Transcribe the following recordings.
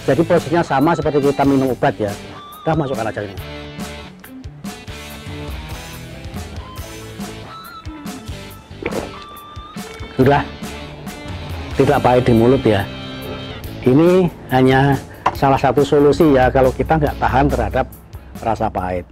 Jadi prosesnya sama seperti kita minum obat ya. Kita masukkan aja ini. Sudah tidak pahit di mulut ya. Ini hanya salah satu solusi ya kalau kita nggak tahan terhadap rasa pahit.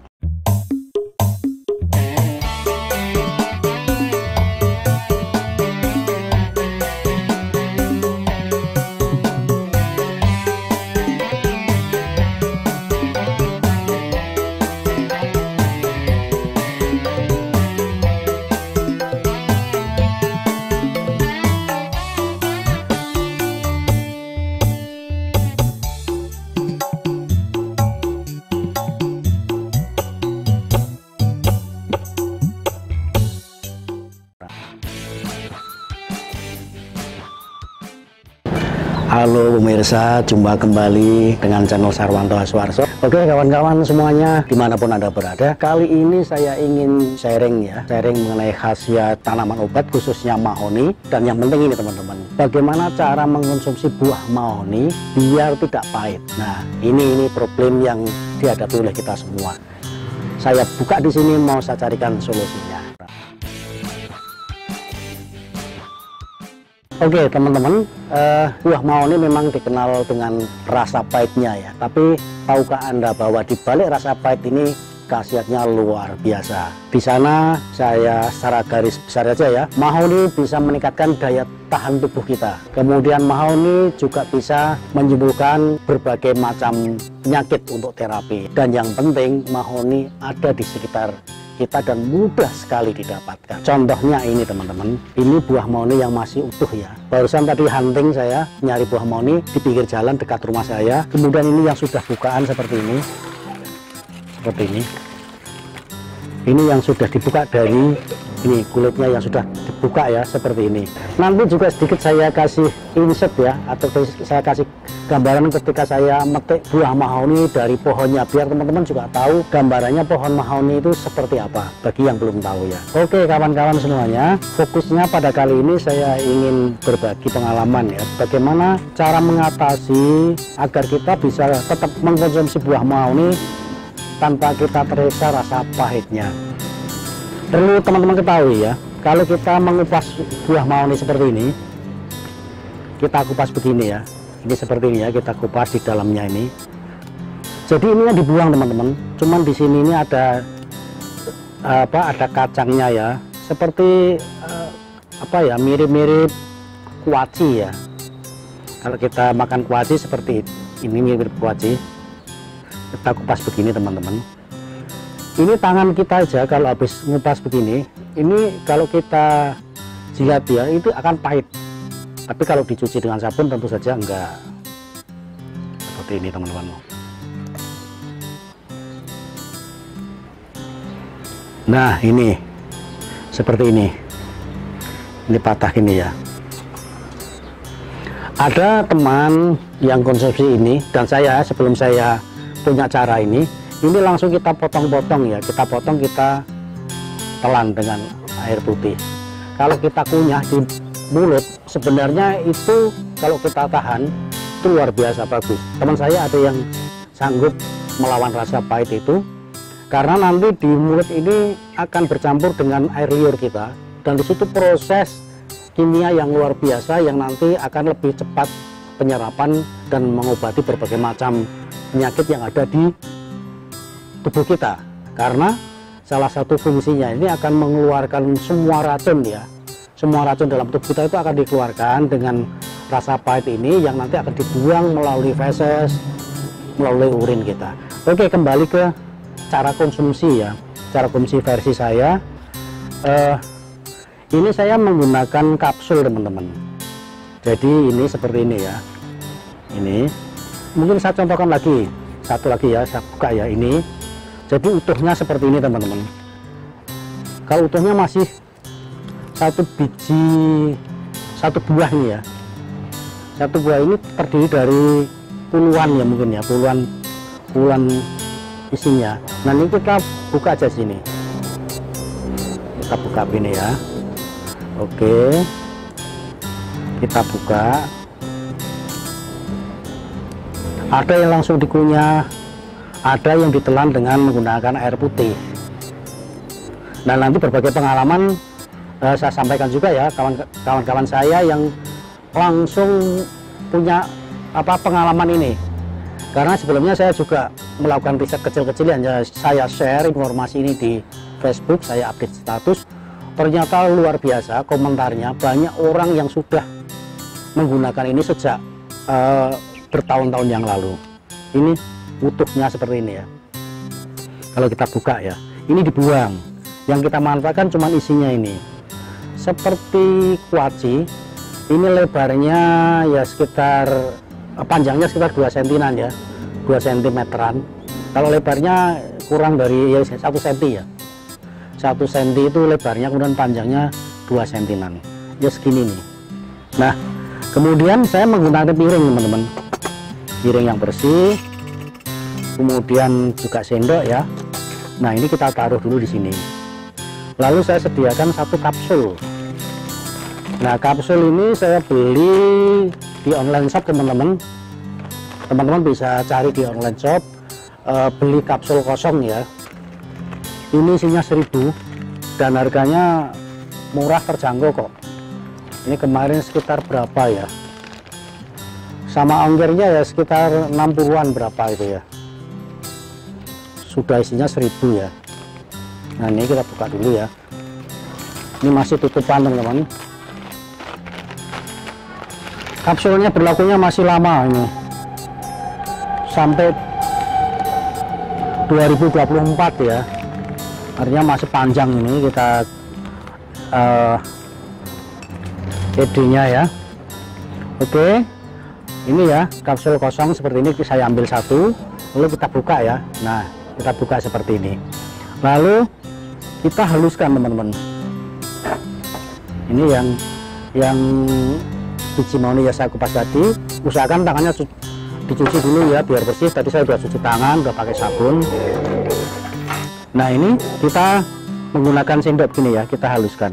Halo pemirsa, jumpa kembali dengan channel Sarwanto Aswarso. Oke kawan-kawan semuanya, dimanapun Anda berada, kali ini saya ingin sharing mengenai khasiat tanaman obat khususnya mahoni. Dan yang penting ini teman-teman, bagaimana cara mengkonsumsi buah mahoni biar tidak pahit. Nah ini problem yang dihadapi oleh kita semua. Saya buka di sini, mau saya carikan solusinya. Oke teman-teman, buah mahoni memang dikenal dengan rasa pahitnya ya. Tapi tahukah Anda bahwa di balik rasa pahit ini khasiatnya luar biasa. Di sana saya secara garis besar aja ya, mahoni bisa meningkatkan daya tahan tubuh kita. Kemudian mahoni juga bisa menyembuhkan berbagai macam penyakit untuk terapi. Dan yang penting mahoni ada di sekitar kita dan mudah sekali didapatkan. Contohnya ini teman-teman, ini buah mahoni yang masih utuh ya. Barusan tadi hunting saya nyari buah mahoni di pinggir jalan dekat rumah saya. Kemudian ini yang sudah bukaan seperti ini, ini yang sudah dibuka dari ini kulitnya yang sudah dibuka ya, seperti ini. Nanti juga sedikit saya kasih insert ya, atau saya kasih gambaran ketika saya metik buah mahoni dari pohonnya, biar teman-teman juga tahu gambarannya pohon mahoni itu seperti apa bagi yang belum tahu ya. Oke kawan-kawan semuanya, fokusnya pada kali ini saya ingin berbagi pengalaman ya, bagaimana cara mengatasi agar kita bisa tetap mengkonsumsi buah mahoni tanpa kita terasa rasa pahitnya. Perlu teman-teman ketahui ya, kalau kita mengupas buah mahoni seperti ini, kita kupas begini ya, ini seperti ini ya, kita kupas di dalamnya ini. Jadi ini yang dibuang teman-teman, cuman di sini ini ada ada kacangnya ya, seperti mirip-mirip kuaci ya. Kalau kita makan kuaci seperti ini, mirip kuaci. Kita kupas begini teman-teman. Ini tangan kita aja kalau habis ngupas begini, ini kalau kita jilat ya itu akan pahit. Tapi kalau dicuci dengan sabun tentu saja enggak. Seperti ini teman-teman. Nah ini seperti ini patah ini ya. Ada teman yang konsumsi ini, dan saya sebelum saya punya cara ini langsung kita potong-potong ya, kita potong, kita telan dengan air putih. Kalau kita kunyah di mulut, sebenarnya itu kalau kita tahan itu luar biasa bagus. Teman saya ada yang sanggup melawan rasa pahit itu, karena nanti di mulut ini akan bercampur dengan air liur kita, dan di situ proses kimia yang luar biasa yang nanti akan lebih cepat penyerapan dan mengobati berbagai macam penyakit yang ada di tubuh kita. Karena salah satu fungsinya ini akan mengeluarkan semua racun ya, semua racun dalam tubuh kita itu akan dikeluarkan dengan rasa pahit ini yang nanti akan dibuang melalui feses, melalui urin kita. Oke, kembali ke cara konsumsi ya, cara konsumsi versi saya. Ini saya menggunakan kapsul teman-teman. Jadi ini seperti ini ya, ini mungkin saya contohkan lagi, satu lagi ya, saya buka ya ini. Jadi utuhnya seperti ini teman-teman. Kalau utuhnya masih satu buah ini ya, satu buah ini terdiri dari puluhan ya, mungkin ya puluhan isinya. Nah ini kita buka aja sini, kita buka ini ya. Oke, kita buka. ada yang langsung dikunyah, ada yang ditelan dengan menggunakan air putih. Dan nanti berbagai pengalaman saya sampaikan juga ya kawan-kawan saya yang langsung punya pengalaman ini. Karena sebelumnya saya juga melakukan riset kecil-kecilan ya, saya share informasi ini di Facebook, saya update status. Ternyata luar biasa komentarnya, banyak orang yang sudah menggunakan ini sejak bertahun-tahun yang lalu. Ini utuhnya seperti ini ya. Kalau kita buka ya, ini dibuang. Yang kita manfaatkan cuma isinya ini. Seperti kuaci, ini lebarnya ya sekitar, panjangnya sekitar 2 cm ya, 2 cm-an. Kalau lebarnya kurang dari ya 1 cm ya, 1 cm itu lebarnya, kemudian panjangnya 2 cm-an ya, segini nih. Nah kemudian saya menggunakan piring teman-teman, piring yang bersih, kemudian juga sendok ya. Nah ini kita taruh dulu di sini. Lalu saya sediakan 1 kapsul. Nah kapsul ini saya beli di online shop teman-teman. Teman-teman bisa cari di online shop, beli kapsul kosong ya. Ini isinya 1000 dan harganya murah, terjangkau kok. Ini kemarin sekitar berapa ya? Sama ongkirnya ya sekitar 60-an berapa itu ya. Sudah isinya 1000 ya. Nah ini kita buka dulu ya. Ini masih tutupan teman-teman. Kapsulnya berlakunya masih lama ini, sampai 2024 ya. Artinya masih panjang ini kita ED-nya ya. Oke, ini ya kapsul kosong seperti ini, saya ambil 1, lalu kita buka ya. Nah kita buka seperti ini, lalu kita haluskan teman-teman. Ini yang biji mauni ya saya kupas tadi. Usahakan tangannya dicuci dulu ya biar bersih. Tadi saya sudah cuci tangan, sudah pakai sabun. Nah ini kita menggunakan sendok gini ya, kita haluskan.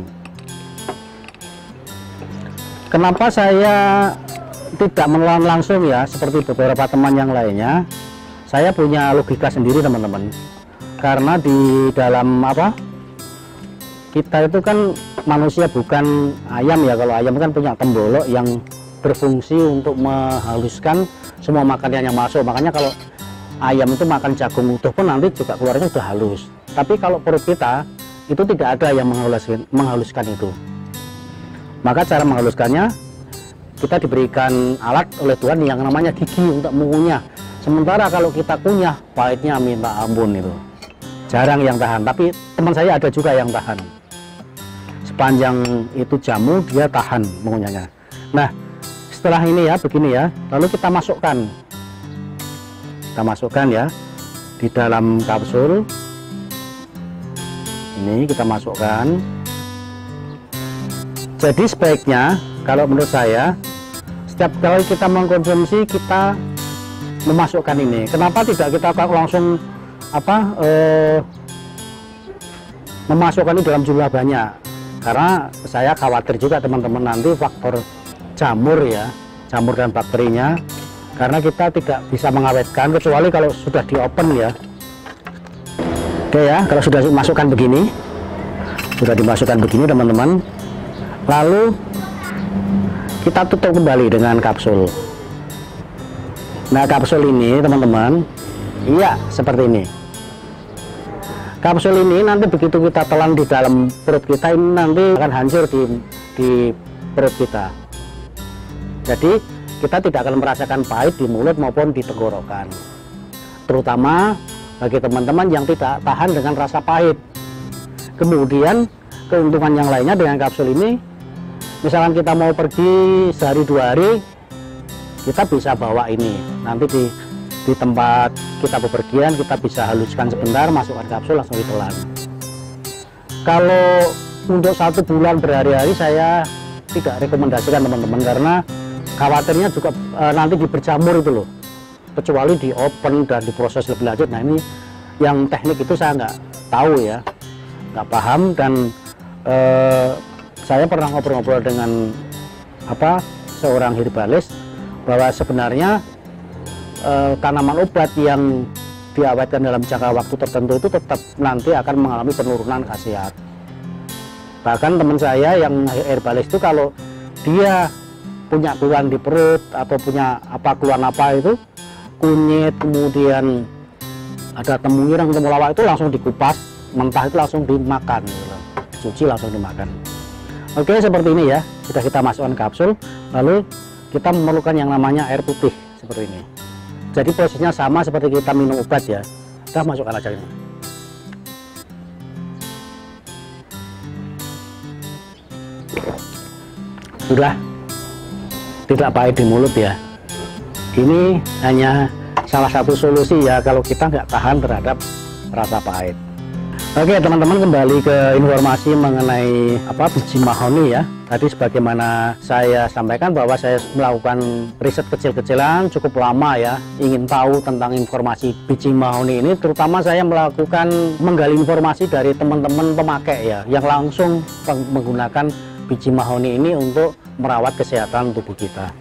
Kenapa saya tidak menelan langsung ya seperti beberapa teman yang lainnya? Saya punya logika sendiri teman-teman. Karena di dalam kita itu kan manusia, bukan ayam ya. Kalau ayam kan punya tembolok yang berfungsi untuk menghaluskan semua makanan yang masuk. Makanya kalau ayam itu makan jagung utuh pun nanti juga keluarnya sudah halus. Tapi kalau perut kita itu tidak ada yang menghaluskan itu. Maka cara menghaluskannya, kita diberikan alat oleh Tuhan yang namanya gigi untuk mengunyah. Sementara kalau kita kunyah, pahitnya minta ampun itu. Jarang yang tahan, tapi teman saya ada juga yang tahan. Sepanjang itu jamu dia tahan mengunyahnya. Nah setelah ini ya begini ya, lalu kita masukkan ya di dalam kapsul ini, kita masukkan. Jadi sebaiknya kalau menurut saya, setiap kali kita mengkonsumsi kita memasukkan ini. Kenapa tidak kita langsung memasukkan ini dalam jumlah banyak? Karena saya khawatir juga teman-teman nanti faktor jamur ya, jamur dan bakterinya, karena kita tidak bisa mengawetkan kecuali kalau sudah di open ya. Oke ya, kalau sudah dimasukkan begini, teman-teman, lalu kita tutup kembali dengan kapsul. Nah kapsul ini teman-teman, iya seperti ini. Kapsul ini nanti begitu kita telan di dalam perut kita, ini nanti akan hancur di perut kita. Jadi kita tidak akan merasakan pahit di mulut maupun di tenggorokan. Terutama bagi teman-teman yang tidak tahan dengan rasa pahit. Kemudian keuntungan yang lainnya dengan kapsul ini, misalkan kita mau pergi sehari 2 hari, kita bisa bawa ini. Nanti di tempat kita bepergian kita bisa haluskan sebentar, masukkan kapsul langsung ditelan. Kalau untuk 1 bulan berhari-hari saya tidak rekomendasikan teman-teman, karena khawatirnya juga nanti berjamur itu loh, kecuali di open dan diproses lebih lanjut. Nah ini yang teknik itu saya nggak tahu ya, nggak paham. Dan saya pernah ngobrol-ngobrol dengan seorang herbalis, bahwa sebenarnya tanaman obat yang diawetkan dalam jangka waktu tertentu itu tetap nanti akan mengalami penurunan khasiat. Bahkan teman saya yang herbalis itu kalau dia punya keluhan di perut atau punya keluhan itu, kunyit, kemudian ada temulawak, temulawak itu langsung dikupas, mentah itu langsung dimakan, gitu. Cuci langsung dimakan. Oke, seperti ini ya, sudah kita masukkan kapsul, lalu kita memerlukan yang namanya air putih seperti ini. Jadi prosesnya sama seperti kita minum obat ya. Kita masukkan aja ini. Sudah tidak pahit di mulut ya. Ini hanya salah satu solusi ya kalau kita nggak tahan terhadap rasa pahit. Oke teman-teman, kembali ke informasi mengenai biji mahoni ya. Tadi sebagaimana saya sampaikan bahwa saya melakukan riset kecil-kecilan cukup lama ya, ingin tahu tentang informasi biji mahoni ini, terutama saya melakukan menggali informasi dari teman-teman pemakai ya, yang langsung menggunakan biji mahoni ini untuk merawat kesehatan tubuh kita.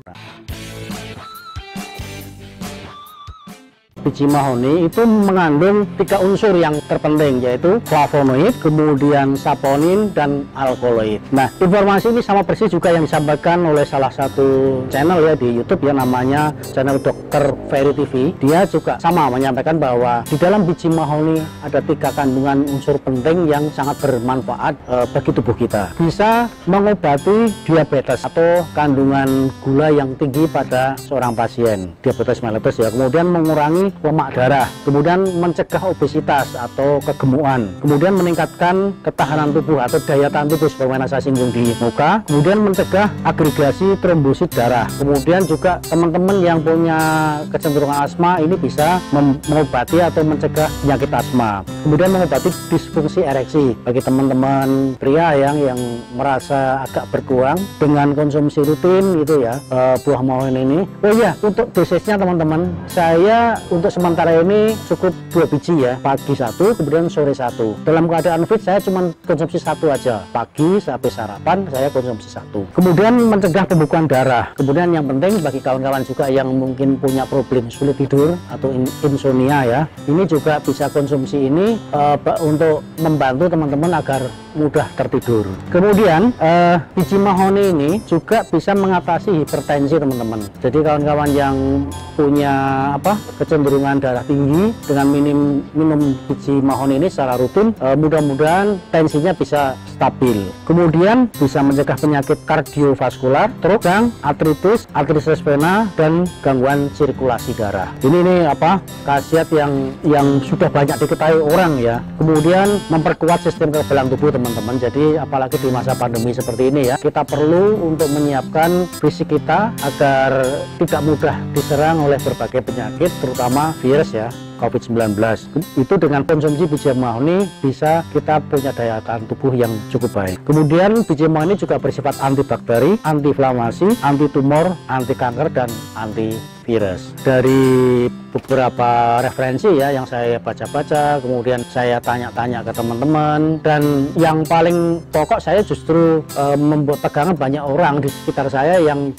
Biji mahoni itu mengandung 3 unsur yang terpenting, yaitu flavonoid, kemudian saponin, dan alkaloid. Nah, informasi ini sama persis juga yang disampaikan oleh salah satu channel ya di YouTube ya, namanya channel Dr. Ferry TV. Dia juga sama menyampaikan bahwa di dalam biji mahoni ada 3 kandungan unsur penting yang sangat bermanfaat bagi tubuh kita. Bisa mengobati diabetes atau kandungan gula yang tinggi pada seorang pasien, diabetes mellitus ya, kemudian mengurangi lemak darah, kemudian mencegah obesitas atau kegemukan, kemudian meningkatkan ketahanan tubuh atau daya tahan tubuh sebagaimana saya singgung di muka, kemudian mencegah agregasi trombosit darah. Kemudian juga teman-teman yang punya kecenderungan asma ini bisa mengobati atau mencegah penyakit asma, kemudian mengobati disfungsi ereksi bagi teman-teman pria yang merasa agak berkurang dengan konsumsi rutin gitu ya, buah mahoni ini. Oh iya, untuk dosisnya teman-teman, saya untuk sementara ini cukup 2 biji ya, pagi 1 kemudian sore 1. Dalam keadaan fit saya cuma konsumsi 1 aja, pagi sampai sarapan saya konsumsi 1. Kemudian mencegah pembekuan darah. Kemudian yang penting bagi kawan-kawan juga yang mungkin punya problem sulit tidur atau insomnia ya, ini juga bisa konsumsi ini untuk membantu teman-teman agar mudah tertidur. Kemudian biji mahoni ini juga bisa mengatasi hipertensi teman-teman. Jadi kawan-kawan yang punya kecenderungan darah tinggi, dengan minum biji mahoni ini secara rutin, mudah-mudahan tensinya bisa stabil. Kemudian bisa mencegah penyakit kardiovaskular, stroke, artritis vena, dan gangguan sirkulasi darah. Ini khasiat yang sudah banyak diketahui orang ya. Kemudian memperkuat sistem kekebalan tubuh teman-teman. Jadi apalagi di masa pandemi seperti ini ya, kita perlu untuk menyiapkan fisik kita agar tidak mudah diserang oleh berbagai penyakit, terutama virus ya, COVID-19. Itu dengan konsumsi biji mahoni bisa kita punya daya tahan tubuh yang cukup baik. Kemudian biji mahoni juga bersifat antibakteri, antiinflamasi, anti tumor, anti kanker, dan anti virus. Dari beberapa referensi ya yang saya baca-baca, kemudian saya tanya-tanya ke teman-teman, dan yang paling pokok saya justru membuat pegangan banyak orang di sekitar saya yang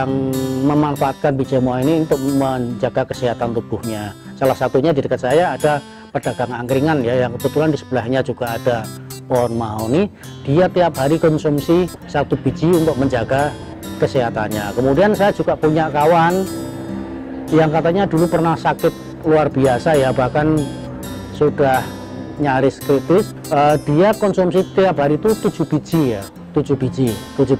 memanfaatkan biji mahoni untuk menjaga kesehatan tubuhnya. Salah satunya di dekat saya ada pedagang angkringan ya, yang kebetulan di sebelahnya juga ada pohon mahoni. Dia tiap hari konsumsi 1 biji untuk menjaga kesehatannya. Kemudian saya juga punya kawan yang katanya dulu pernah sakit luar biasa ya, bahkan sudah nyaris kritis. Dia konsumsi tiap hari itu 7 biji ya, 7 biji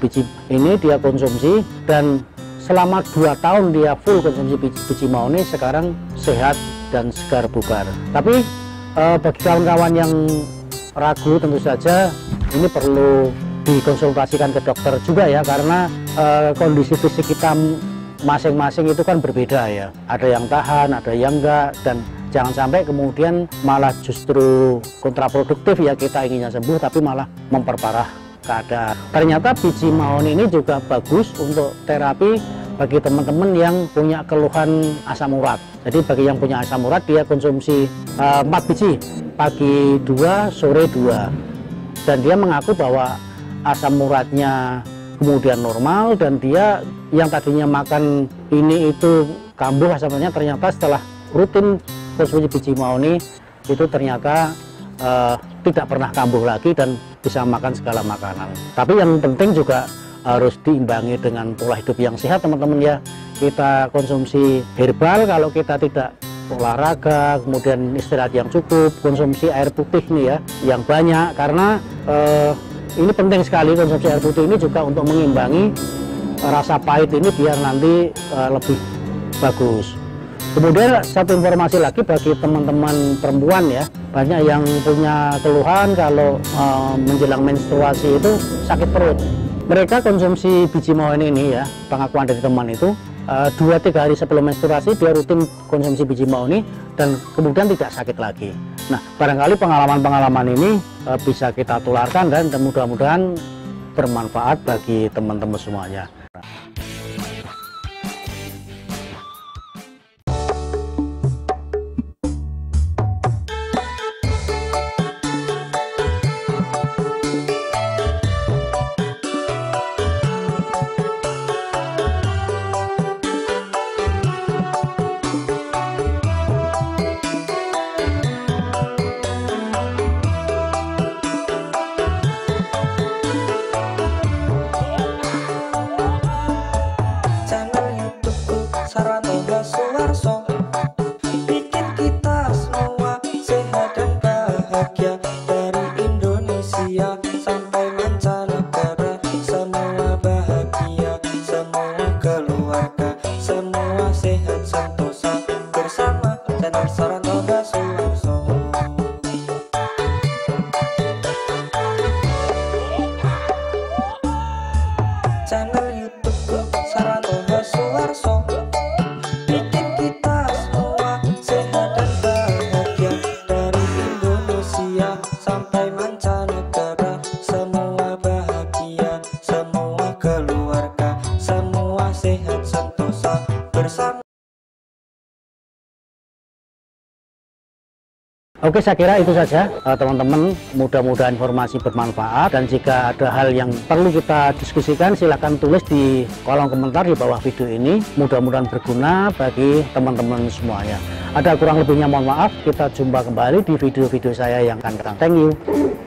ini dia konsumsi, dan selama 2 tahun dia full konsumsi biji mahoni, sekarang sehat dan segar bugar. Tapi bagi kawan-kawan yang ragu, tentu saja ini perlu dikonsultasikan ke dokter juga ya, karena kondisi fisik kita masing-masing itu kan berbeda ya, ada yang tahan, ada yang enggak, dan jangan sampai kemudian malah justru kontraproduktif ya, kita inginnya sembuh tapi malah memperparah keadaan. Ternyata biji mahoni ini juga bagus untuk terapi bagi teman-teman yang punya keluhan asam urat. Jadi bagi yang punya asam urat, dia konsumsi 4 biji, pagi 2, sore 2, dan dia mengaku bahwa asam uratnya kemudian normal, dan dia yang tadinya makan ini itu kambuh asamnya, ternyata setelah rutin konsumsi biji mahoni itu ternyata tidak pernah kambuh lagi dan bisa makan segala makanan. Tapi yang penting juga harus diimbangi dengan pola hidup yang sehat, teman-teman ya. Kita konsumsi herbal kalau kita tidak olahraga, kemudian istirahat yang cukup, konsumsi air putih nih ya yang banyak, karena ini penting sekali. Konsumsi air putih ini juga untuk mengimbangi rasa pahit ini biar nanti lebih bagus. Kemudian satu informasi lagi bagi teman-teman perempuan ya, banyak yang punya keluhan kalau menjelang menstruasi itu sakit perut. Mereka konsumsi biji mahoni ini ya, pengakuan dari teman itu 2-3 hari sebelum menstruasi dia rutin konsumsi biji mahoni dan kemudian tidak sakit lagi. Nah, barangkali pengalaman-pengalaman ini bisa kita tularkan dan mudah-mudahan bermanfaat bagi teman-teman semuanya. Channel YouTube Saratoga Suharso, bikin kita semua sehat dan bahagia. Dari Indonesia sampai mancanegara, semua bahagia, semua keluarga, semua sehat sentosa bersama. Oke, saya kira itu saja teman-teman, mudah-mudahan informasi bermanfaat, dan jika ada hal yang perlu kita diskusikan silahkan tulis di kolom komentar di bawah video ini, mudah-mudahan berguna bagi teman-teman semuanya. Ada kurang lebihnya mohon maaf, kita jumpa kembali di video-video saya yang akan datang. Thank you.